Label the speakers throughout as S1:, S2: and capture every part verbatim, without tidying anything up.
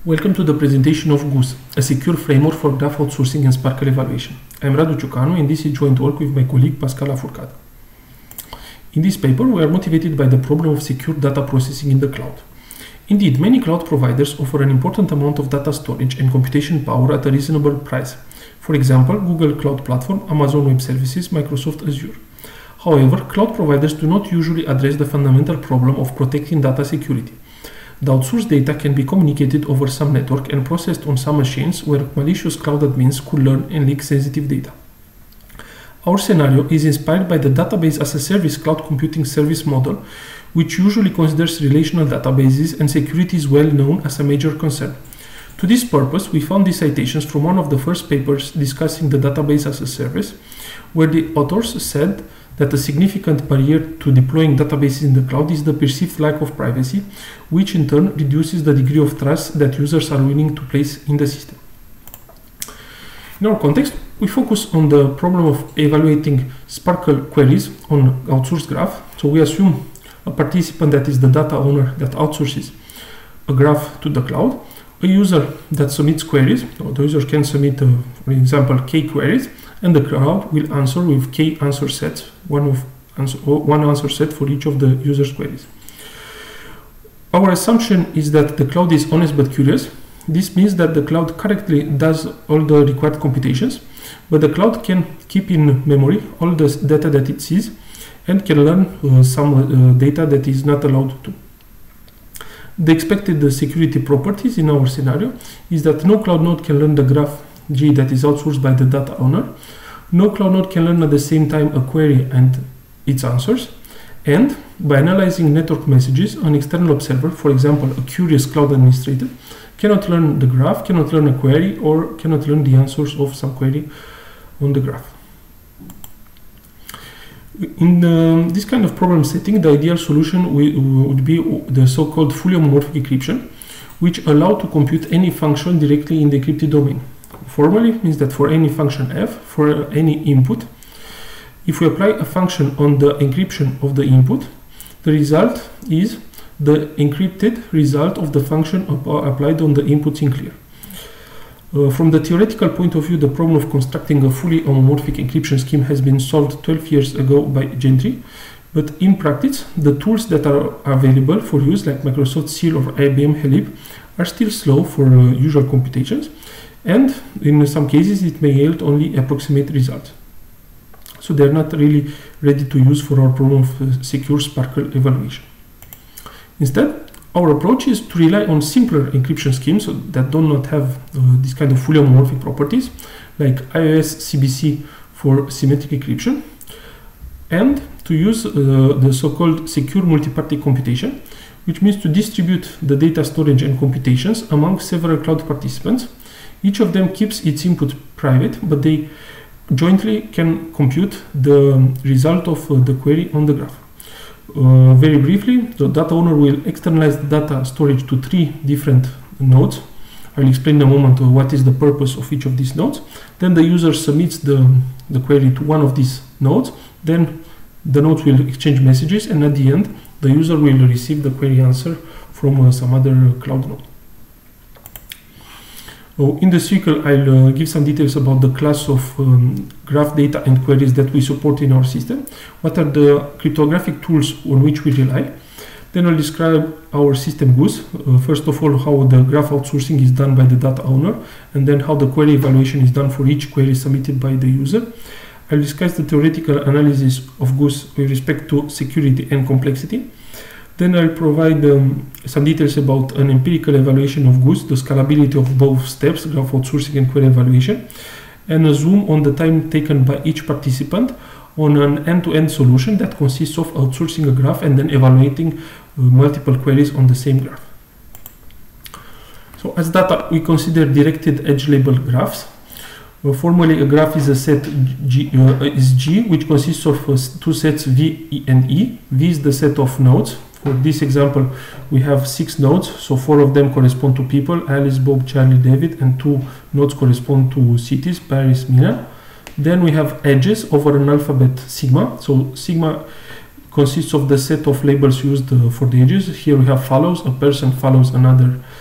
S1: Welcome to the presentation of GOOSE, a secure framework for graph outsourcing and SPARQL evaluation. I am Radu Ciucanu and this is joint work with my colleague Pascal Lafourcade. In this paper, we are motivated by the problem of secure data processing in the cloud. Indeed, many cloud providers offer an important amount of data storage and computation power at a reasonable price. For example, Google Cloud Platform, Amazon Web Services, Microsoft Azure. However, cloud providers do not usually address the fundamental problem of protecting data security. The outsourced data can be communicated over some network and processed on some machines where malicious cloud admins could learn and leak sensitive data. Our scenario is inspired by the database as a service cloud computing service model, which usually considers relational databases, and security is well known as a major concern. To this purpose, we found these citations from one of the first papers discussing the database as a service, where the authors said that a significant barrier to deploying databases in the cloud is the perceived lack of privacy, which in turn reduces the degree of trust that users are willing to place in the system. In our context, we focus on the problem of evaluating SPARQL queries on outsourced graph. So we assume a participant that is the data owner that outsources a graph to the cloud, a user that submits queries, or the user can submit, uh, for example, k queries, and the cloud will answer with k answer sets, one of answer, one answer set for each of the user's queries. Our assumption is that the cloud is honest but curious. This means that the cloud correctly does all the required computations, but the cloud can keep in memory all the data that it sees and can learn uh, some uh, data that is not allowed to. The expected uh, security properties in our scenario is that no cloud node can learn the graph G that is outsourced by the data owner. No cloud node can learn at the same time a query and its answers. And by analyzing network messages, an external observer, for example, a curious cloud administrator, cannot learn the graph, cannot learn a query, or cannot learn the answers of some query on the graph. In the, this kind of problem setting, the ideal solution would be the so-called fully homomorphic encryption, which allow to compute any function directly in the encrypted domain. Formally means that for any function f, for any input, if we apply a function on the encryption of the input, the result is the encrypted result of the function applied on the inputs in clear. Uh, from the theoretical point of view, the problem of constructing a fully homomorphic encryption scheme has been solved twelve years ago by Gentry, but in practice, the tools that are available for use, like Microsoft Seal or I B M Helip, are still slow for uh, usual computations, and in some cases it may yield only approximate results. So they are not really ready to use for our problem of uh, secure SPARQL evaluation. Instead, our approach is to rely on simpler encryption schemes that do not have uh, this kind of fully homomorphic properties, like I O S C B C for symmetric encryption, and to use uh, the so-called secure multi-party computation, which means to distribute the data storage and computations among several cloud participants. Each of them keeps its input private, but they jointly can compute the result of uh, the query on the graph. Uh, very briefly, the data owner will externalize the data storage to three different nodes. I will explain in a moment uh, what is the purpose of each of these nodes. Then the user submits the, the query to one of these nodes. Then the nodes will exchange messages, and at the end, the user will receive the query answer from uh, some other cloud node. So in the cycle, I'll uh, give some details about the class of um, graph data and queries that we support in our system. What are the cryptographic tools on which we rely? Then I'll describe our system GOOSE. Uh, first of all, how the graph outsourcing is done by the data owner, and then how the query evaluation is done for each query submitted by the user. I'll discuss the theoretical analysis of GOOSE with respect to security and complexity. Then I'll provide um, some details about an empirical evaluation of GOOSE, the scalability of both steps, graph outsourcing and query evaluation, and a zoom on the time taken by each participant on an end-to-end solution that consists of outsourcing a graph and then evaluating uh, multiple queries on the same graph. So as data, we consider directed edge labeled graphs. Uh, formally, a graph is a set G, uh, is G, which consists of uh, two sets V and E. V is the set of nodes. For this example, we have six nodes, so four of them correspond to people, Alice, Bob, Charlie, David, and two nodes correspond to cities, Paris, Milan. Then we have edges over an alphabet sigma. So sigma consists of the set of labels used uh, for the edges. Here we have follows, a person follows another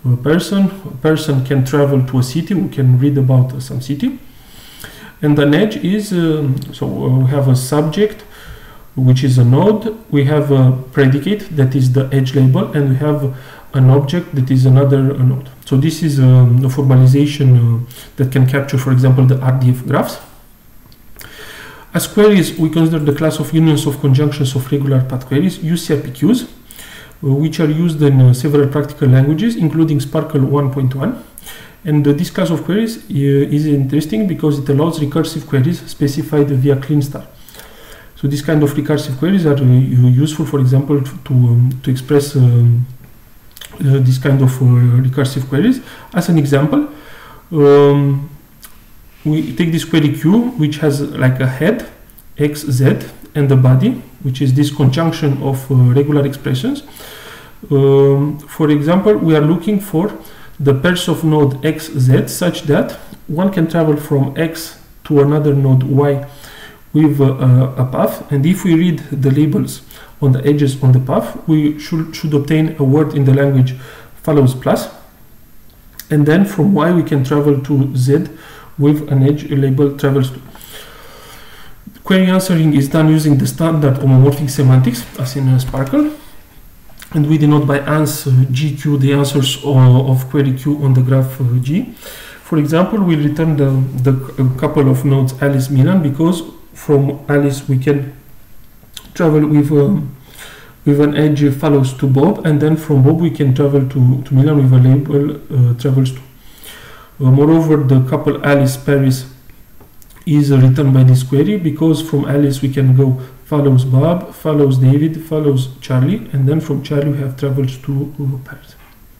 S1: a person. A person can travel to a city, we can read about uh, some city. And an edge is, um, so we have a subject, which is a node, we have a predicate, that is the edge label, and we have an object that is another uh, node. So this is um, a formalization uh, that can capture, for example, the R D F graphs. As queries, we consider the class of unions of conjunctions of regular path queries, U C R P Qs, uh, which are used in uh, several practical languages, including SPARQL one point one. And uh, this class of queries uh, is interesting because it allows recursive queries specified via clean star. So this kind of recursive queries are uh, useful, for example, to, um, to express um, uh, this kind of uh, recursive queries. As an example, um, we take this query Q, which has like a head, X, Z, and a body, which is this conjunction of uh, regular expressions. Um, for example, we are looking for the pairs of node X, Z such that one can travel from X to another node Y with uh, a path, and if we read the labels on the edges on the path, we should, should obtain a word in the language follows plus, and then from Y we can travel to Z with an edge label travels to. Query answering is done using the standard homomorphic semantics as in uh, SPARQL, and we denote by ans uh, G Q the answers of, of query Q on the graph uh, G. For example, we return the, the uh, couple of nodes Alice, Milan, because from Alice we can travel with um, with an edge follows to Bob, and then from Bob we can travel to, to Milan with a label uh, travels to. Uh, moreover, the couple Alice Paris is uh, returned by this query because from Alice we can go follows Bob, follows David, follows Charlie, and then from Charlie we have travels to uh, Paris.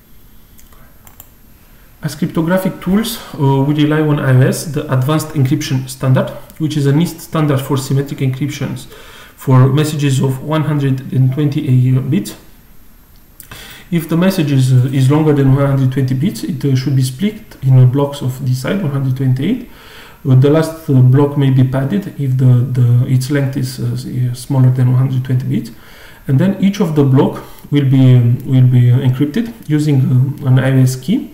S1: As cryptographic tools, uh, we rely on I O S, the Advanced Encryption Standard, which is a NIST standard for symmetric encryptions for messages of one hundred twenty bits. If the message is, uh, is longer than one hundred twenty bits, it uh, should be split in uh, blocks of this size, one hundred twenty-eight. Uh, the last uh, block may be padded if the, the its length is uh, smaller than one hundred twenty bits. And then each of the block will be, um, will be uh, encrypted using uh, an I O S key.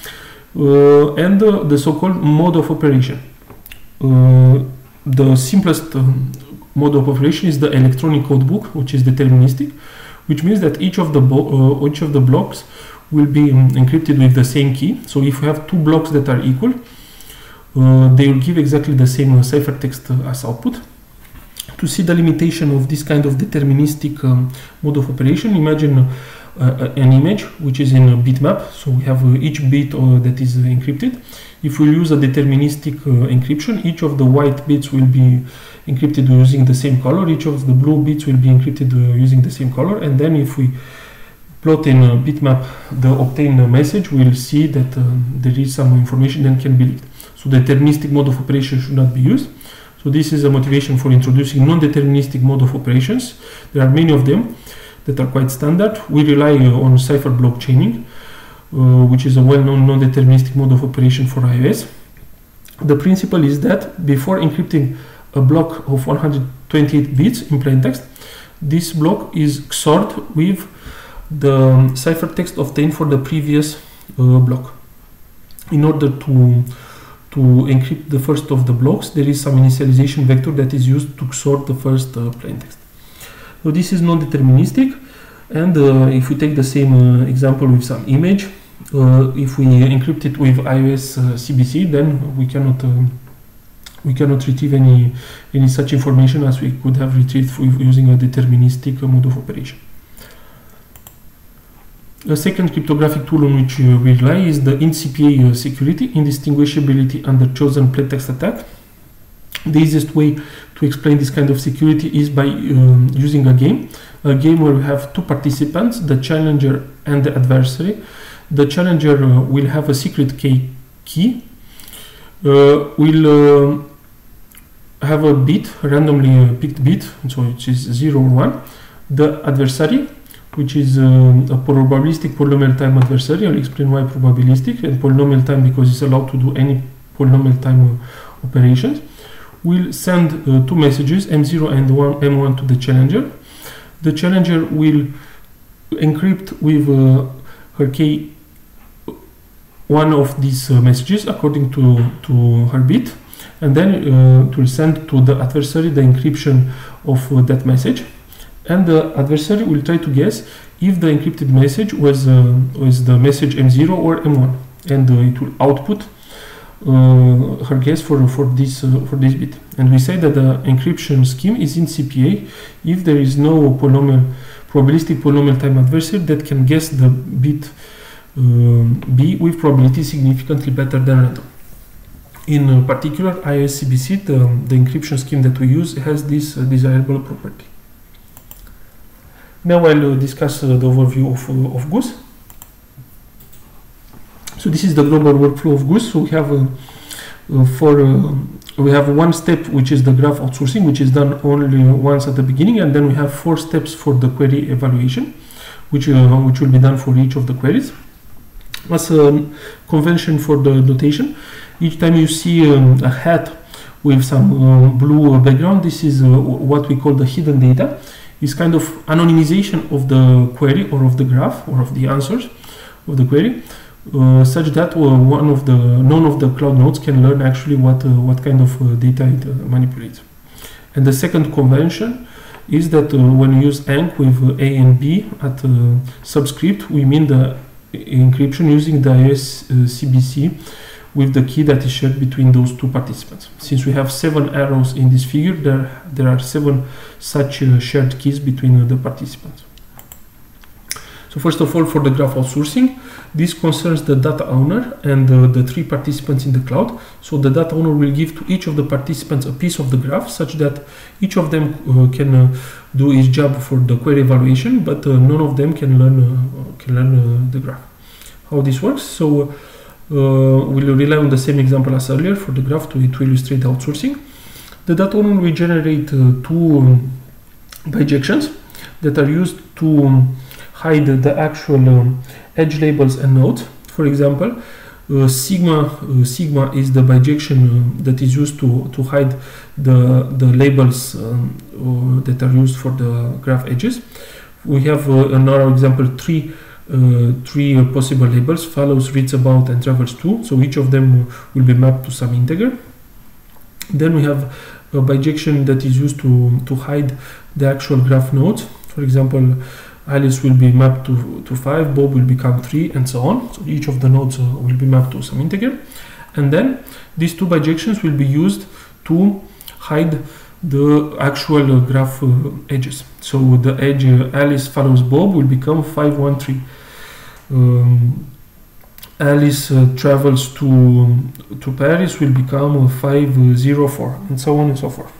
S1: Uh, and uh, the so-called mode of operation. Uh, the simplest uh, mode of operation is the electronic codebook, which is deterministic, which means that each of the uh, each of the blocks will be um, encrypted with the same key. So if you have two blocks that are equal, uh, they will give exactly the same uh, ciphertext uh, as output. To see the limitation of this kind of deterministic um, mode of operation, imagine uh, Uh, an image which is in a bitmap. So we have uh, each bit uh, that is uh, encrypted. If we use a deterministic uh, encryption, each of the white bits will be encrypted using the same color, each of the blue bits will be encrypted uh, using the same color, and then if we plot in a bitmap the obtained uh, message, we'll see that uh, there is some information that can be leaked. So deterministic mode of operation should not be used. So this is a motivation for introducing non-deterministic mode of operations. There are many of them that are quite standard. We rely uh, on cipher block chaining, uh, which is a well-known non-deterministic mode of operation for I O S. The principle is that before encrypting a block of one hundred twenty-eight bits in plain text, this block is X O R'd with the um, ciphertext obtained for the previous uh, block. In order to to encrypt the first of the blocks, there is some initialization vector that is used to X O R the first uh, plain text. So this is non-deterministic, and uh, if we take the same uh, example with some image, uh, if we encrypt it with I O S uh, C B C, then we cannot uh, we cannot retrieve any any such information as we could have retrieved with using a deterministic uh, mode of operation. A second cryptographic tool on which uh, we rely is the I N C P A uh, security, indistinguishability under chosen plaintext attack. The easiest way to explain this kind of security is by um, using a game, a game where we have two participants, the challenger and the adversary. The challenger uh, will have a secret key, key uh, will uh, have a bit, a randomly uh, picked bit, so it is zero or one. The adversary, which is um, a probabilistic polynomial time adversary, I'll explain why probabilistic, and polynomial time because it's allowed to do any polynomial time uh, operations, will send uh, two messages, M zero and M one, to the challenger. The challenger will encrypt with uh, her key one of these uh, messages according to, to her bit, and then uh, it will send to the adversary the encryption of uh, that message, and the adversary will try to guess if the encrypted message was, uh, was the message M zero or M one, and uh, it will output uh, her guess for, for, this, uh, for this bit. And we say that the encryption scheme is in C P A if there is no polynomial, probabilistic polynomial time adversary that can guess the bit uh, B with probability significantly better than random. In uh, particular, I S C B C, the, the encryption scheme that we use, has this uh, desirable property. Now I'll uh, discuss uh, the overview of, uh, of GOOSE. So this is the global workflow of GOOSE. So we have uh, uh, for uh, we have one step, which is the graph outsourcing, which is done only once at the beginning, and then we have four steps for the query evaluation, which uh, which will be done for each of the queries. As a convention for the notation, each time you see um, a hat with some uh, blue background, this is uh, what we call the hidden data. It's kind of anonymization of the query or of the graph or of the answers of the query, uh, such that uh, one of the none of the cloud nodes can learn actually what uh, what kind of uh, data it uh, manipulates. And the second convention is that uh, when you use enc with uh, A and B at uh, subscript, we mean the encryption using the I S C B C with the key that is shared between those two participants. Since we have seven arrows in this figure, there, there are seven such uh, shared keys between uh, the participants. So first of all, for the graph outsourcing, this concerns the data owner and uh, the three participants in the cloud. So the data owner will give to each of the participants a piece of the graph, such that each of them uh, can uh, do his job for the query evaluation, but uh, none of them can learn, uh, can learn uh, the graph. How this works? So Uh, we'll rely on the same example as earlier for the graph to, to illustrate the outsourcing. The data owner will generate uh, two um, bijections that are used to um, hide the actual um, edge labels and nodes. For example, uh, sigma uh, sigma is the bijection uh, that is used to, to hide the, the labels um, uh, that are used for the graph edges. We have uh, in our example three Uh, three uh, possible labels: follows, reads about, and travels to. So each of them will be mapped to some integer. Then we have a bijection that is used to, to hide the actual graph nodes. For example, Alice will be mapped to, to five, Bob will become three, and so on. So each of the nodes uh, will be mapped to some integer. And then these two bijections will be used to hide the actual uh, graph uh, edges. So the edge uh, Alice follows Bob will become five one three. Um, Alice uh, travels to um, to Paris will become uh, five zero four, and so on and so forth.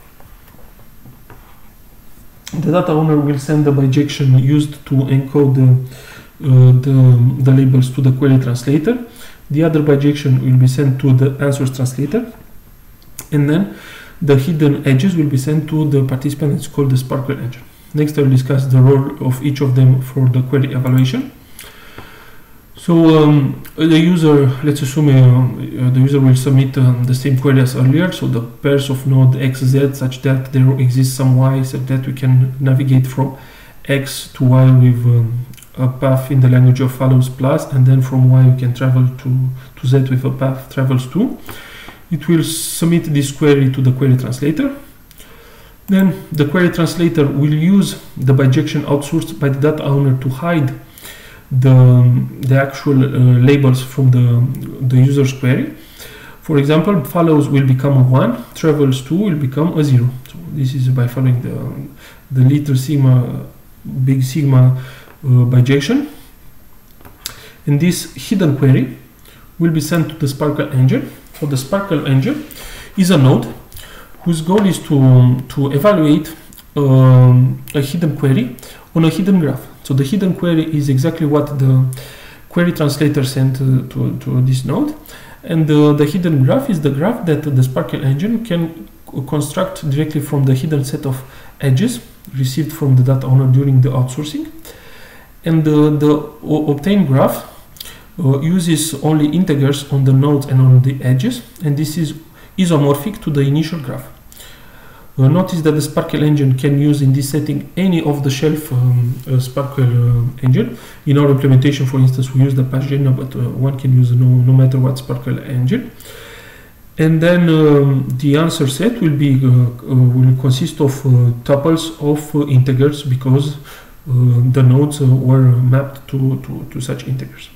S1: The data owner will send the bijection used to encode the, uh, the, the labels to the query translator. The other bijection will be sent to the answers translator, and then the hidden edges will be sent to the participant. It's called the SPARQL engine. Next, I will discuss the role of each of them for the query evaluation. So um, the user, let's assume uh, the user will submit um, the same query as earlier. So the pairs of node X, Z, such that there exists some Y, such that we can navigate from X to Y with um, a path in the language of follows plus, and then from Y we can travel to, to Z with a path travels to. It will submit this query to the query translator. Then the query translator will use the bijection outsourced by the data owner to hide the, um, the actual uh, labels from the, the user's query. For example, follows will become a one, travels to will become a zero. So this is by following the, the little sigma, big sigma uh, bijection. And this hidden query will be sent to the SPARQL engine. So the SPARQL engine is a node whose goal is to, um, to evaluate um, a hidden query on a hidden graph. So the hidden query is exactly what the query translator sent uh, to, to this node. And uh, the hidden graph is the graph that the SPARQL engine can construct directly from the hidden set of edges received from the data owner during the outsourcing. And uh, the obtained graph Uh, uses only integers on the nodes and on the edges, and this is isomorphic to the initial graph. Uh, notice that the SPARQL engine can use in this setting any of the shelf um, uh, SPARQL uh, engine. In our implementation, for instance, we use the Pagina, but uh, one can use no, no matter what SPARQL engine. And then um, the answer set will be uh, uh, will consist of uh, tuples of uh, integers, because uh, the nodes uh, were mapped to, to, to such integers.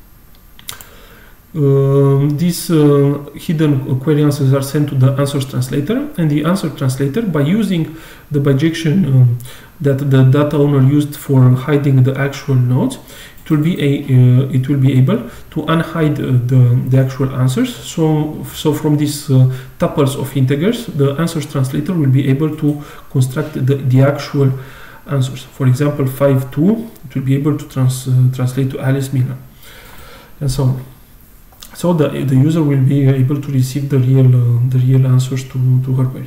S1: Uh, these uh, hidden query answers are sent to the answers translator, and the answer translator, by using the bijection um, that the data owner used for hiding the actual nodes, it will be a uh, it will be able to unhide uh, the the actual answers. So so from these uh, tuples of integers, the answers translator will be able to construct the the actual answers. For example, five two, it will be able to trans uh, translate to Alice Miller, and so on. So the, the user will be able to receive the real uh, the real answers to, to her query.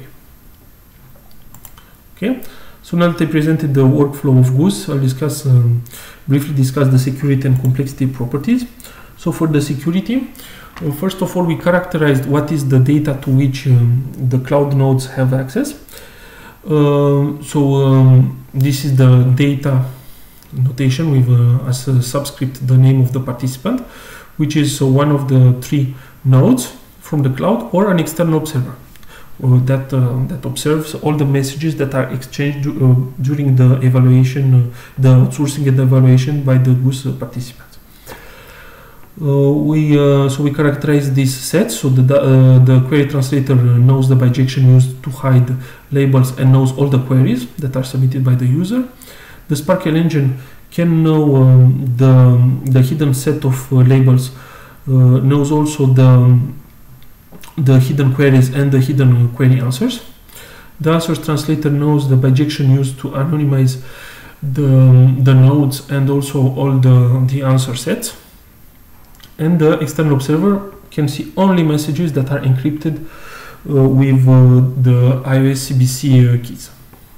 S1: Okay, so now that I presented the workflow of GOOSE, I'll discuss um, briefly discuss the security and complexity properties. So for the security, uh, first of all, we characterized what is the data to which um, the cloud nodes have access. Uh, so um, this is the data notation with uh, as a subscript the name of the participant, which is uh, one of the three nodes from the cloud, or an external observer uh, that uh, that observes all the messages that are exchanged uh, during the evaluation, uh, the outsourcing and evaluation by the GOOSE participants. Uh, we uh, so we characterize these sets. So the uh, the query translator knows the bijection used to hide labels and knows all the queries that are submitted by the user. The SPARQL engine can know um, the the hidden set of uh, labels, uh, knows also the the hidden queries and the hidden query answers. The answers translator knows the bijection used to anonymize the the nodes and also all the the answer sets. And the external observer can see only messages that are encrypted uh, with uh, the iOS C B C uh, keys.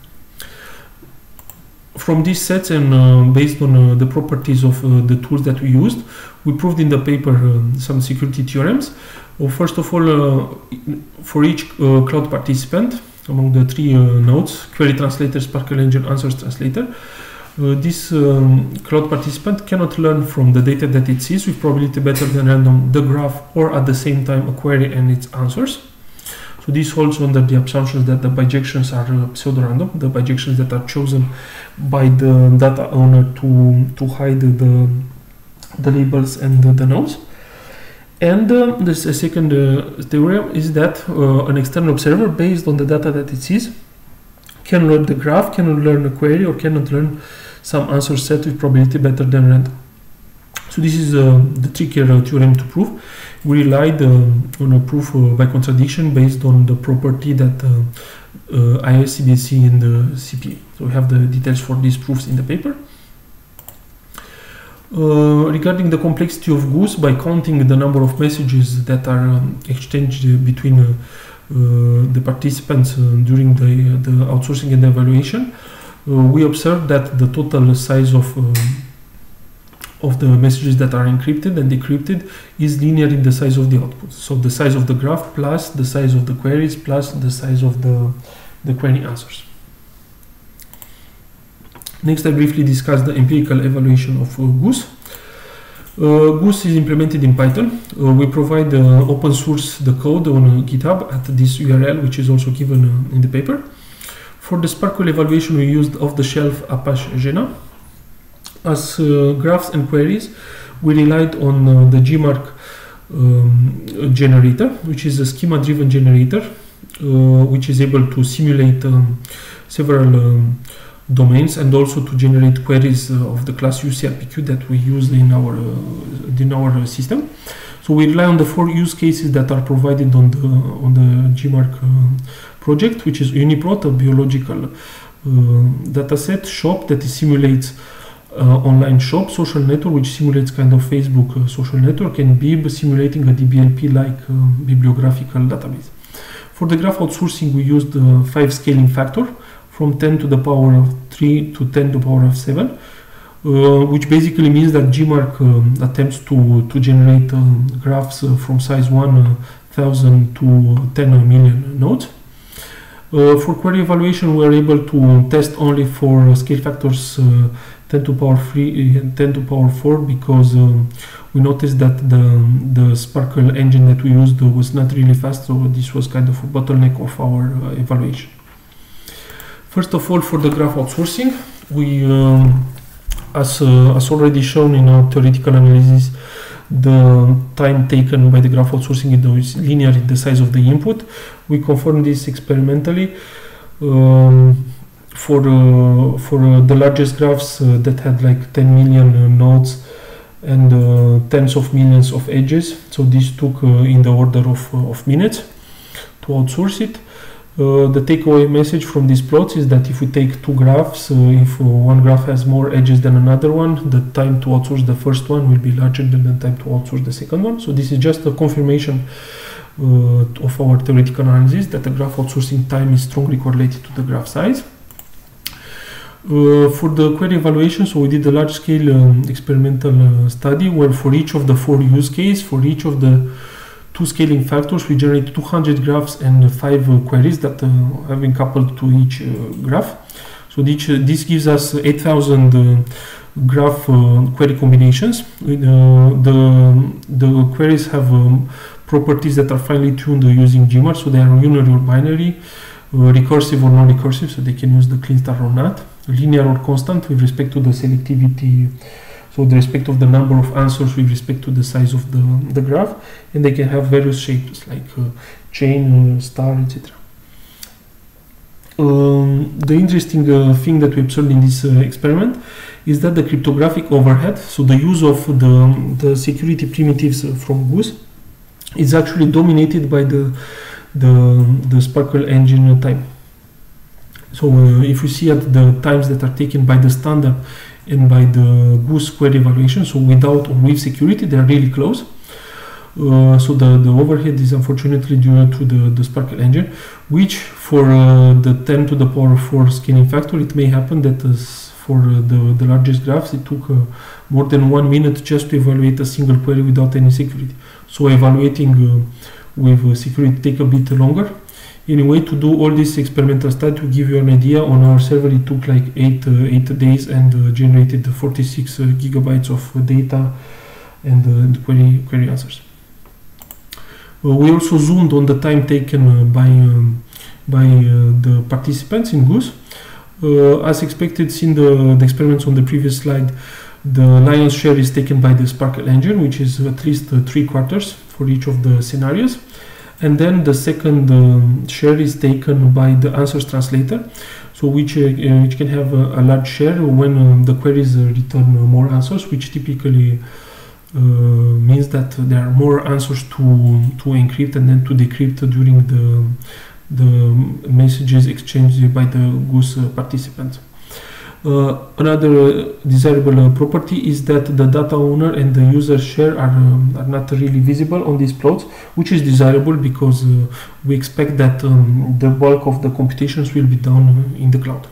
S1: From these sets, and uh, based on uh, the properties of uh, the tools that we used, we proved in the paper uh, some security theorems. Well, first of all, uh, for each uh, cloud participant among the three uh, nodes, query translator, SPARQL engine, answers translator, uh, this um, cloud participant cannot learn from the data that it sees with probability better than random the graph, or at the same time a query and its answers. So this holds under the assumptions that the bijections are uh, pseudo-random, the bijections that are chosen by the data owner to, to hide the, the labels and the, the nodes. And uh, this uh, second uh, theorem is that uh, an external observer, based on the data that it sees, can learn the graph, cannot learn a query, or cannot learn some answer set with probability better than random. So this is uh, the trickier uh, theorem to prove. We relied uh, on a proof uh, by contradiction based on the property that uh, uh, iOS C B C in the C P A. So we have the details for these proofs in the paper. Uh, regarding the complexity of GOOSE, by counting the number of messages that are um, exchanged between uh, uh, the participants uh, during the, the outsourcing and evaluation, uh, we observed that the total size of uh, of the messages that are encrypted and decrypted is linear in the size of the output. So the size of the graph plus the size of the queries plus the size of the, the query answers. Next, I briefly discuss the empirical evaluation of uh, GOOSE. Uh, GOOSE is implemented in Python. Uh, we provide uh, open source the code on uh, GitHub at this U R L, which is also given uh, in the paper. For the SPARQL evaluation, we used off-the-shelf Apache Jena. As uh, graphs and queries, we relied on uh, the G mark um, generator, which is a schema-driven generator, uh, which is able to simulate um, several um, domains and also to generate queries uh, of the class U C R P Q that we use in our uh, in our uh, system. So we rely on the four use cases that are provided on the on the G mark uh, project, which is UniProt, a biological uh, dataset, shop that simulates Uh, online shop, social network, which simulates kind of Facebook uh, social network, and B I B simulating a D B L P-like uh, bibliographical database. For the graph outsourcing, we used uh, five scaling factor from ten to the power of three to ten to the power of seven, uh, which basically means that G mark um, attempts to, to generate um, graphs uh, from size one thousand to ten million nodes. Uh, for query evaluation, we are able to test only for scale factors uh, ten to power three and ten to power four, because um, we noticed that the the SPARQL engine that we used was not really fast, so this was kind of a bottleneck of our uh, evaluation. First of all, for the graph outsourcing, we, um, as uh, as already shown in our theoretical analysis, the time taken by the graph outsourcing is linear in the size of the input. We confirmed this experimentally um, for uh, for uh, the largest graphs uh, that had like ten million uh, nodes and uh, tens of millions of edges. So this took uh, in the order of, uh, of minutes to outsource it. Uh, the takeaway message from these plots is that if we take two graphs, uh, if uh, one graph has more edges than another one, the time to outsource the first one will be larger than the time to outsource the second one. So this is just a confirmation uh, of our theoretical analysis that the graph outsourcing time is strongly correlated to the graph size. Uh, for the query evaluation, so we did a large-scale um, experimental uh, study where for each of the four use cases, for each of the two scaling factors, we generate two hundred graphs and five uh, queries that uh, have been coupled to each uh, graph. So this, uh, this gives us eight thousand uh, graph uh, query combinations. Uh, the, the queries have um, properties that are finely tuned uh, using G M A R, so they are unary or binary, uh, recursive or non-recursive, so they can use the clean star or not, linear or constant with respect to the selectivity, so with respect of the number of answers with respect to the size of the, the graph, and they can have various shapes like uh, chain, uh, star, et cetera. Um, the interesting uh, thing that we observed in this uh, experiment is that the cryptographic overhead, so the use of the, the security primitives uh, from GOOSE, is actually dominated by the, the, the SPARQL engine time. So uh, if you see at the times that are taken by the standard and by the GOOSE query evaluation, so without or with security, they are really close. Uh, so the, the overhead is unfortunately due to the, the SPARQL engine, which for uh, the ten to the power four scaling factor, it may happen that uh, for uh, the, the largest graphs, it took uh, more than one minute just to evaluate a single query without any security. So evaluating uh, with uh, security take a bit longer. Anyway, to do all this experimental study, to give you an idea, on our server it took like eight, uh, eight days and uh, generated forty-six uh, gigabytes of uh, data and, uh, and query, query answers. Uh, we also zoomed on the time taken uh, by, um, by uh, the participants in GOOSE. Uh, as expected, in the, the experiments on the previous slide, the lion's share is taken by the SPARQL engine, which is at least uh, three quarters for each of the scenarios. And then the second um, share is taken by the answers translator, so which, uh, uh, which can have a, a large share when um, the queries uh, return uh, more answers, which typically uh, means that there are more answers to, to encrypt and then to decrypt during the, the messages exchanged by the GOOSE uh, participants. Uh, another desirable uh, property is that the data owner and the user share are, um, are not really visible on these plots, which is desirable because uh, we expect that um, the bulk of the computations will be done uh, in the cloud.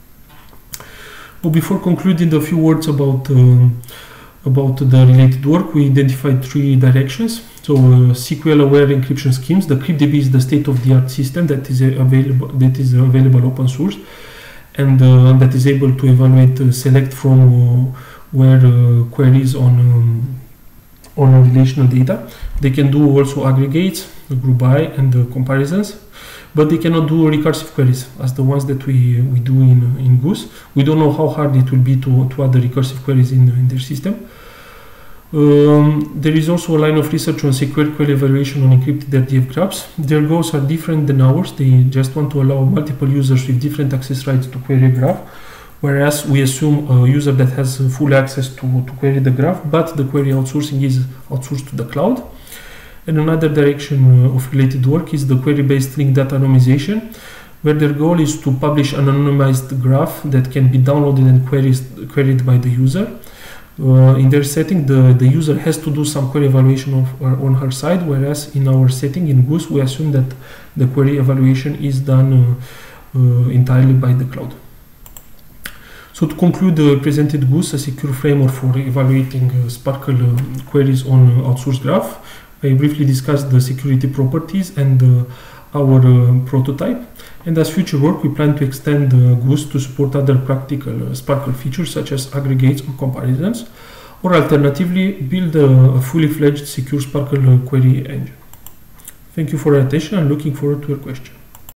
S1: Well, before concluding, a few words about, uh, about the related work. We identified three directions. So uh, S Q L-aware encryption schemes. The CryptDB is the state-of-the-art system that is uh, available, that is available open source, and uh, that is able to evaluate, uh, select from uh, where uh, queries on um, on relational data. They can do also aggregates, group by, and uh, comparisons, but they cannot do recursive queries as the ones that we we do in in GOOSE. We don't know how hard it will be to to add the recursive queries in in their system. Um, there is also a line of research on secure query evaluation on encrypted R D F graphs. Their goals are different than ours. They just want to allow multiple users with different access rights to query a graph, whereas we assume a user that has full access to, to query the graph, but the query outsourcing is outsourced to the cloud. And another direction of related work is the query-based link data anonymization, where their goal is to publish an anonymized graph that can be downloaded and queries, queried by the user. Uh, in their setting, the, the user has to do some query evaluation of, uh, on her side, whereas in our setting in GOOSE, we assume that the query evaluation is done uh, uh, entirely by the cloud. So to conclude the presented GOOSE, a secure framework for evaluating uh, SPARQL uh, queries on uh, outsourced graph, I briefly discussed the security properties and uh, our uh, prototype, and as future work we plan to extend uh, GOOSE to support other practical uh, SPARQL features such as aggregates or comparisons, or alternatively build a, a fully fledged secure SPARQL uh, query engine. Thank you for your attention and looking forward to your question.